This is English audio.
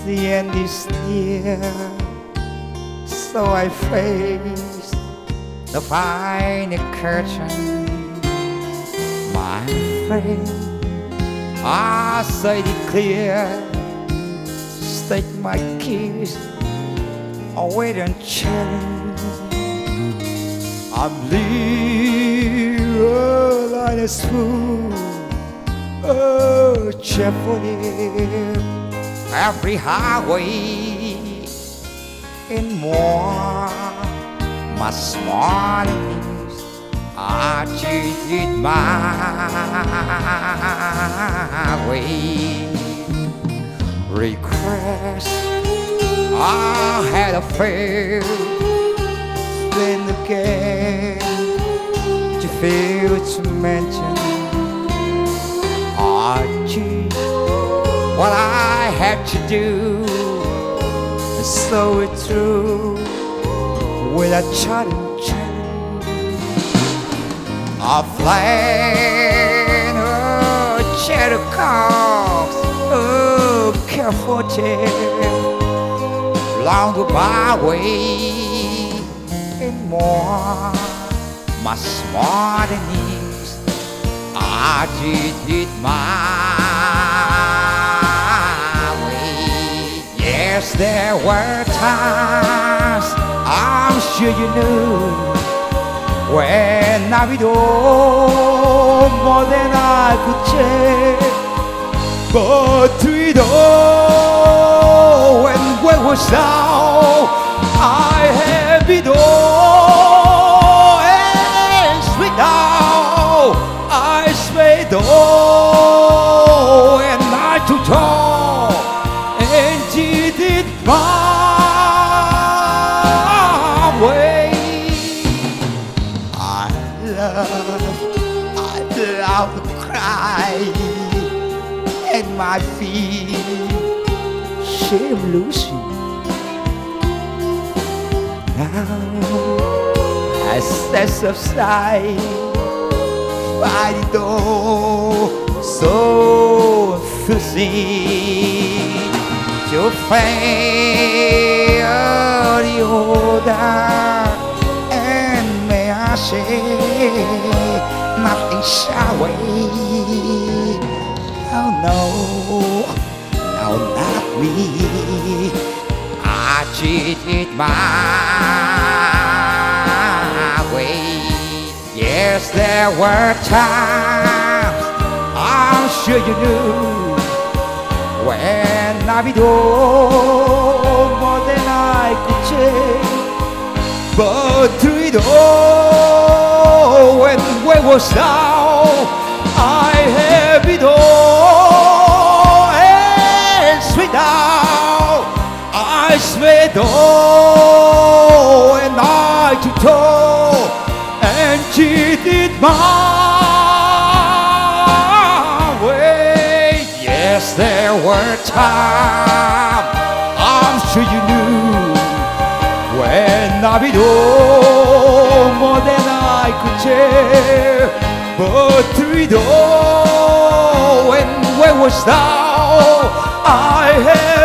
The end is near, so I face the final curtain. My friend, I say it clear, state my case, await and challenge. I'm living like a fool, oh, cheerfully. Every highway and more, much more than this, I cheated my way. Regrets, I had a fail, then again to fail to mention. I cheated what I had to do, and so it's true with a challenge. A flame, oh, cheddar comes, oh, careful tale, along the byway, and more, much more than this, I did it my. Yes, there were times, I'm sure you knew, when I would do more than I could take. But through it all, when we was down, I have it all, and sweet now, I sweat all, and I took all, and did it my way. I love to cry, and my feet shame losing. Now I set aside, fight it all, so fuzzy. To fail the order, and may I say, nothing shall wait. Oh no, no, not me. I cheated my way. Yes, there were times, I'm sure you knew, when I would do more than I could take. But through it all, when we was down, I have it all, and sweet now, I sweat all, and I took all, and cheated my way. Yes, there were times, I'm sure you knew, when I would do more than I could share. But through it all, when we was down, I had